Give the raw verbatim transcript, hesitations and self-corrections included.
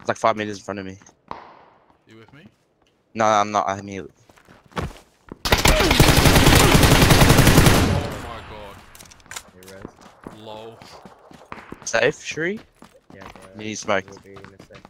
like five meters in front of me. You with me? No, I'm not. I'm here. Oh my god. Hey, Rez. Low. Safe, Shri? Yeah, bro. You need smoke. We'll be in a sec.